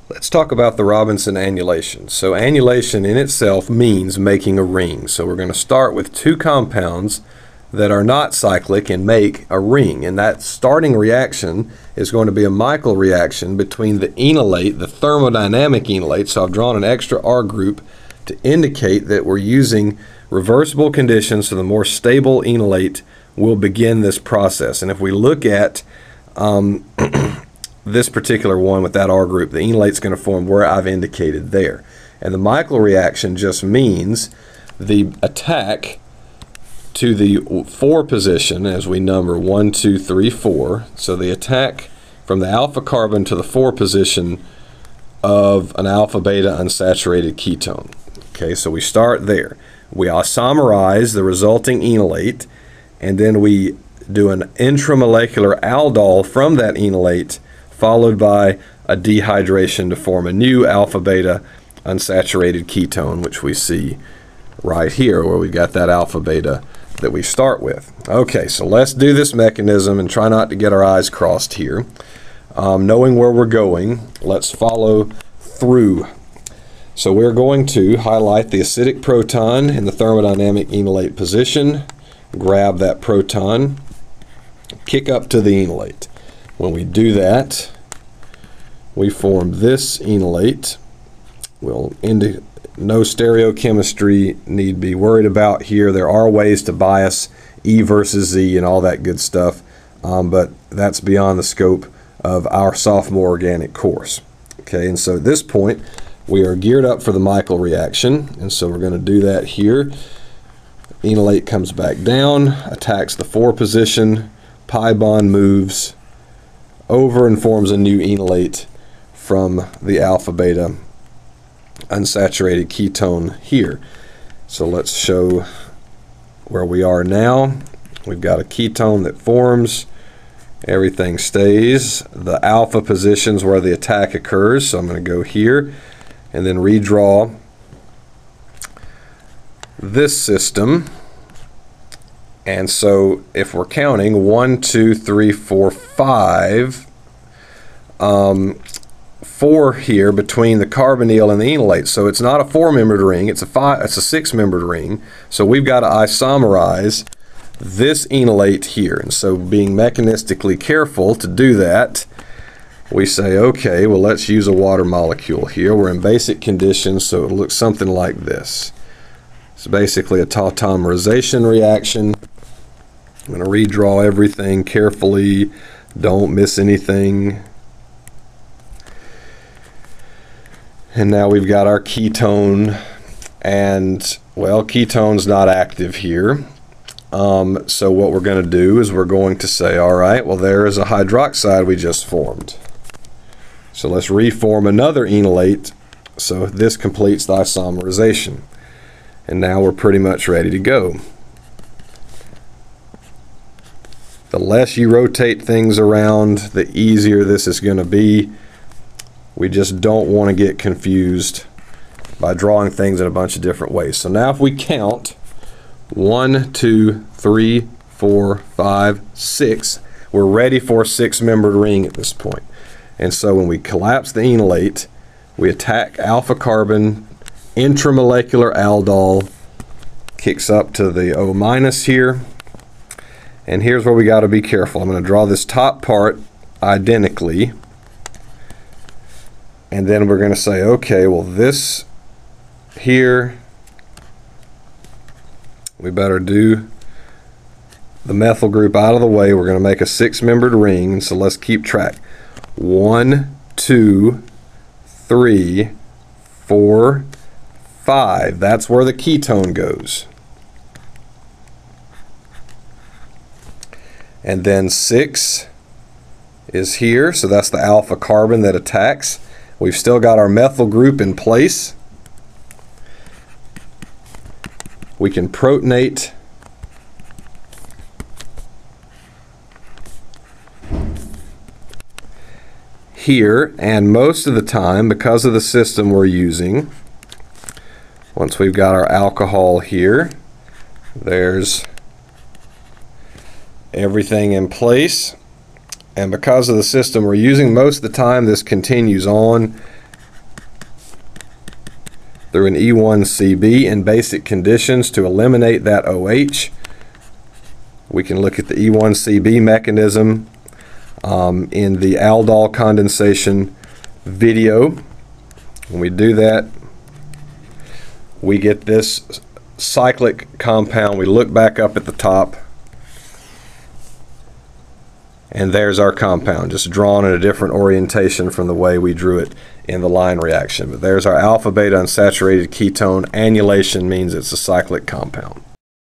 Let's talk about the Robinson annulation. So annulation in itself means making a ring. So we're going to start with two compounds that are not cyclic and make a ring. And that starting reaction is going to be a Michael reaction between the enolate, the thermodynamic enolate. So I've drawn an extra R group to indicate that we're using reversible conditions, so the more stable enolate will begin this process. And if we look at this particular one with that R group, the enolate's going to form where I've indicated there. And the Michael reaction just means the attack to the 4 position, as we number 1, 2, 3, 4. So the attack from the alpha carbon to the 4 position of an alpha beta unsaturated ketone. Okay, so we start there. We isomerize the resulting enolate, and then we do an intramolecular aldol from that enolate, followed by a dehydration to form a new alpha beta unsaturated ketone, which we see right here where we've got that alpha beta that we start with. Okay, so let's do this mechanism and try not to get our eyes crossed here. Knowing where we're going, let's follow through. So we're going to highlight the acidic proton in the thermodynamic enolate position, grab that proton, kick up to the enolate. When we do that, we form this enolate. No stereochemistry need be worried about here. There are ways to bias E versus Z and all that good stuff, but that's beyond the scope of our sophomore organic course. Okay, and so at this point, we are geared up for the Michael reaction, and so we're going to do that here. Enolate comes back down, attacks the 4 position, pi bond moves over and forms a new enolate from the alpha beta unsaturated ketone here. So let's show where we are now. We've got a ketone that forms. Everything stays. The alpha positions where the attack occurs. So I'm going to go here and then redraw this system. And so if we're counting 1, 2, 3, 4, 5, 4 here between the carbonyl and the enolate. So it's not a 4-membered ring, it's a 6-membered ring. So we've got to isomerize this enolate here. And so being mechanistically careful to do that, we say, okay, well, let's use a water molecule here. We're in basic conditions, so it looks something like this. It's basically a tautomerization reaction. I'm going to redraw everything carefully. Don't miss anything. And now we've got our ketone, and, well, ketone's not active here. So what we're going to do is we're going to say, all right, well, there is a hydroxide we just formed. So let's reform another enolate, so this completes the isomerization. And now we're pretty much ready to go. The less you rotate things around, the easier this is going to be. We just don't want to get confused by drawing things in a bunch of different ways. So now if we count 1, 2, 3, 4, 5, 6, we're ready for a 6-membered ring at this point. And so when we collapse the enolate, we attack alpha carbon, intramolecular aldol, kicks up to the O- here. And here's where we got to be careful. I'm going to draw this top part identically. And then we're going to say, okay, well, this here, we better do the methyl group out of the way. We're going to make a 6-membered ring, and so let's keep track. 1, 2, 3, 4, 5. That's where the ketone goes. And then 6 is here, so that's the alpha carbon that attacks. We've still got our methyl group in place. We can protonate here, and most of the time, because of the system we're using, once we've got our alcohol here, there's everything in place. And because of the system we're using, most of the time this continues on through an E1CB in basic conditions to eliminate that OH. We can look at the E1CB mechanism in the aldol condensation video. When we do that, we get this cyclic compound. We look back up at the top, and there's our compound, just drawn in a different orientation from the way we drew it in the line reaction. But there's our alpha beta unsaturated ketone. Annulation means it's a cyclic compound.